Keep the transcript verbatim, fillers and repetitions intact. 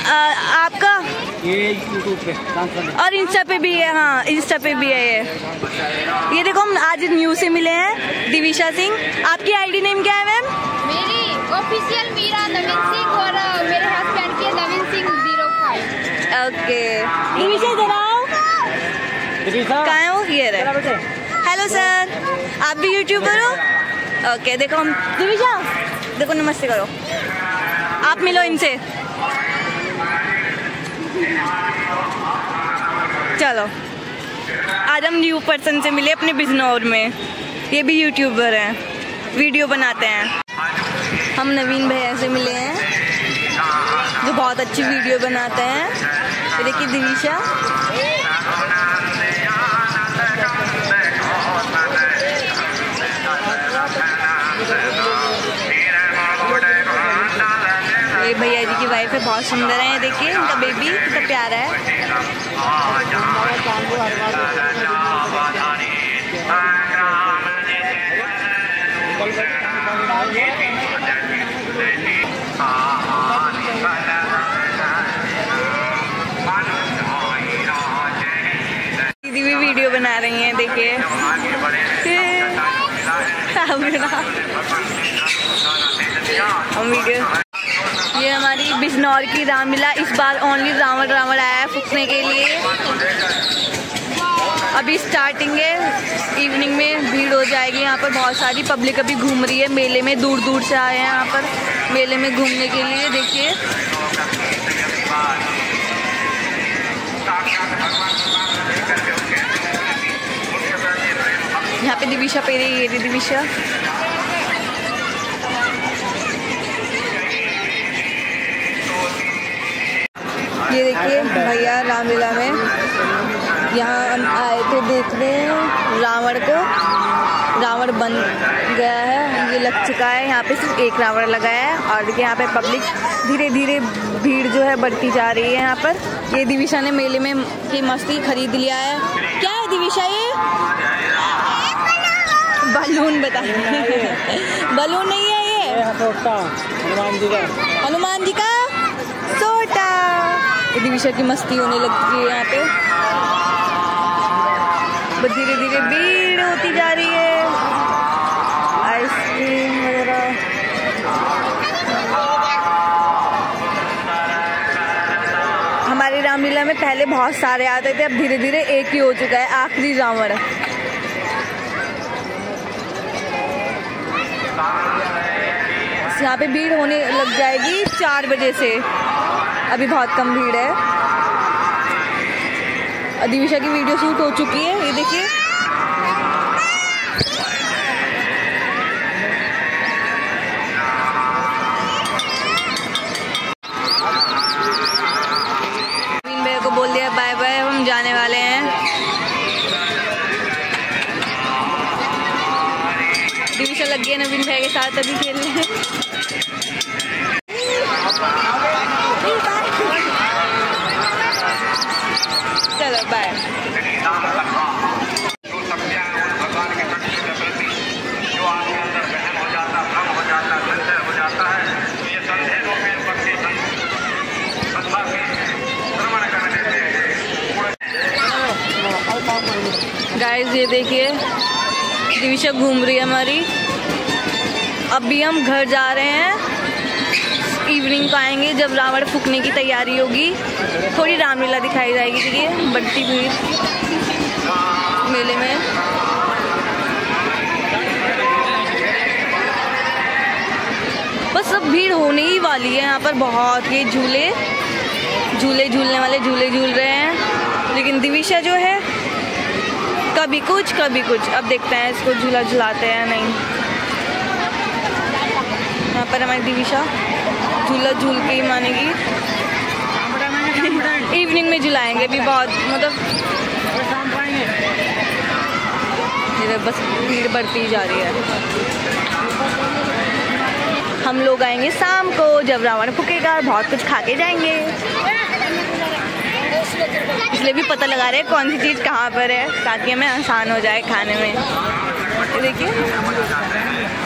आपका ये यूट्यूब पे और इंस्टा पे भी है। हाँ इंस्टा पे भी है ये। ये देखो हम आज न्यू से मिले हैं, दिविशा सिंह। आपकी आईडी नेम क्या है मैम? मेरी ऑफिशियल मीरा नवीन सिंह और मेरे हस्बैंड की Naveen Singh zero five. Okay Divisha इधर आओ। कहाँ हो? ये रहे। हेलो सर, आप भी यूट्यूबर हो? ओके देखो हम दिविशा देखो नमस्ते करो, आप मिलो इनसे। चलो आज हम न्यू पर्सन से मिले अपने बिजनौर में। ये भी यूट्यूबर हैं, वीडियो बनाते हैं। हम नवीन भैया से मिले हैं जो बहुत अच्छी वीडियो बनाते हैं। देखिए दिविशा। ये भैया जी की वाइफ है, बहुत सुंदर है। देखिए इनका बेबी कितना प्यारा है। दीदी भी वीडियो बना रही हैं, देखिए। हम वीडियो ये हमारी बिजनौर की रामलीला। इस बार ओनली रावण रावण आया है फूकने के लिए। अभी स्टार्टिंग है, इवनिंग में भीड़ हो जाएगी। यहाँ पर बहुत सारी पब्लिक अभी घूम रही है मेले में, दूर दूर से आए हैं यहाँ पर मेले में घूमने के लिए। देखिए यहाँ पे दिविशा पे रही है। दिविशा ये देखिए भैया रामलीला में यहाँ हम आए थे देखने रावण को। रावण बन गया है, ये लग चुका है। यहाँ पे सिर्फ एक रावण लगा है और देखिए यहाँ पे पब्लिक धीरे धीरे भीड़ जो है बढ़ती जा रही है यहाँ पर। ये दिविशा ने मेले में की मस्ती खरीद लिया है। क्या है दिविशा ये? बलून बता। बलून नहीं है ये, हनुमान जी का हनुमान जी का सोटा। दिविशा की मस्ती होने लगती है यहाँ पे। धीरे धीरे भीड़ होती जा रही है। आइसक्रीम वगैरह। हमारी रामलीला में पहले बहुत सारे आते थे, अब धीरे धीरे एक ही हो चुका है, आखिरी रावण। यहाँ पे भीड़ होने लग जाएगी चार बजे से। अभी बहुत कम भीड़ है। दिविशा की वीडियो शूट हो चुकी है, ये देखिए। नवीन भैया को बोल दिया बाय बाय, हम जाने वाले हैं। दिविशा लग गई है नवीन भैया के साथ अभी खेलने। चलो बाय। गाइस ये देखिए दिविशा घूम रही है हमारी। अभी हम घर जा रहे हैं, इवनिंग को आएंगे जब रावण फूकने की तैयारी होगी। थोड़ी रामलीला दिखाई जाएगी। देखिए बढ़ती भीड़ मेले में। बस अब भीड़ होने ही वाली है यहाँ पर बहुत। ये झूले झूले झूलने वाले झूले झूल रहे हैं, लेकिन दिविशा जो है कभी कुछ कभी कुछ। अब देखते हैं इसको झूला झुलाते हैं नहीं। यहाँ पर हमारी दिविशा झूला झूल के ही मानेगी। इवनिंग में झुलाएंगे भी बहुत, मतलब बस भीड़ बढ़ती जा रही है। हम लोग आएंगे शाम को जब रावण फूकेगा, बहुत कुछ खा के जाएंगे। इसलिए भी पता लगा रहे हैं कौन सी चीज़ कहाँ पर है, ताकि हमें आसान हो जाए खाने में। देखिए